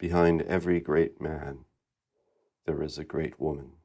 Behind every great man, there is a great woman.